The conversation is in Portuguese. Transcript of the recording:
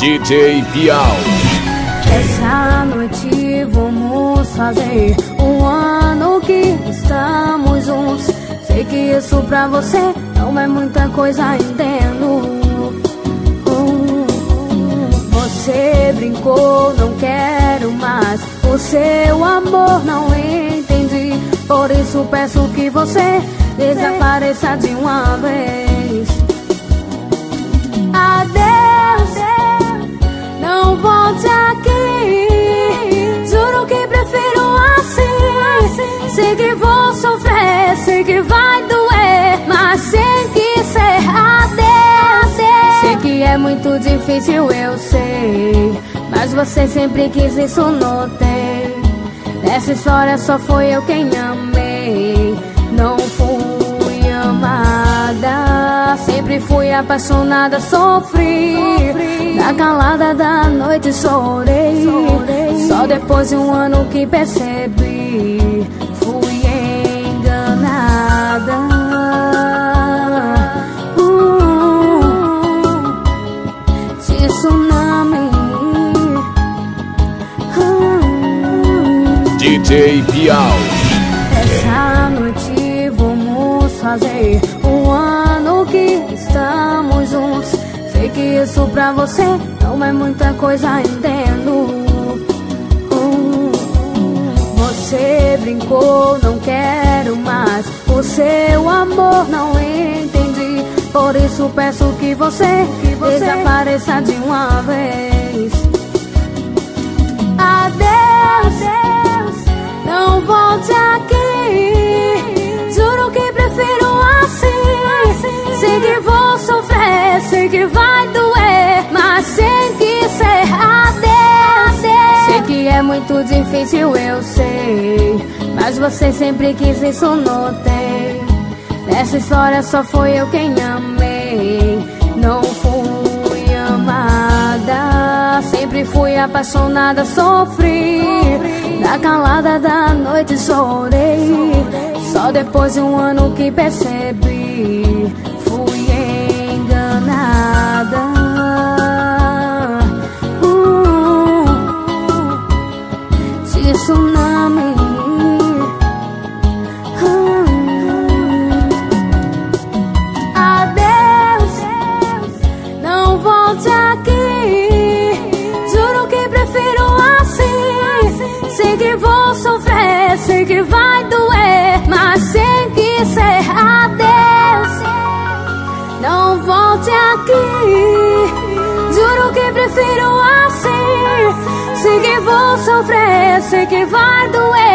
DJ Bial. Essa noite vamos fazer um ano que estamos juntos. Sei que isso pra você não é muita coisa, entendo. Você brincou, não quero mais o seu amor, não entendi. Por isso peço que você desapareça de uma vez. Adeus, não volte aqui. Juro que prefiro assim. Sei que vou sofrer, sei que vai doer, mas tem que ser adeus. Sei que é muito difícil, eu sei, mas você sempre quis, isso notei. Nessa história só foi eu quem amei, não fui amada. Sempre fui apaixonada, sofri. Na calada da noite chorei. Só depois de um ano que percebi, fui enganada. Tsunami. DJ Bial. Essa noite vamos fazer um ano que estamos juntos. Sei que isso pra você não é muita coisa, entendo. Você brincou, não quero mais o seu amor, não entendi. Por isso peço que você desapareça de uma vez. Adeus, não volte aqui. Juro que prefiro assim. Sei que vou sofrer, sei que vai doer, mas tem que ser adeus. Sei que é muito difícil, eu sei, mas você sempre quis, isso notei. Nessa história só foi eu quem amei, não fui amada. Sempre fui apaixonada, sofri. Na calada da noite chorei. Só depois de um ano que percebi, fui enganada. Tsunami. Adeus, não volte aqui. Juro que prefiro assim. Sei que vou sofrer, sei que vai doer, mas tem que ser adeus. Não volte aqui. Juro que prefiro assim. Sei que vou sofrer, sei que vai doer,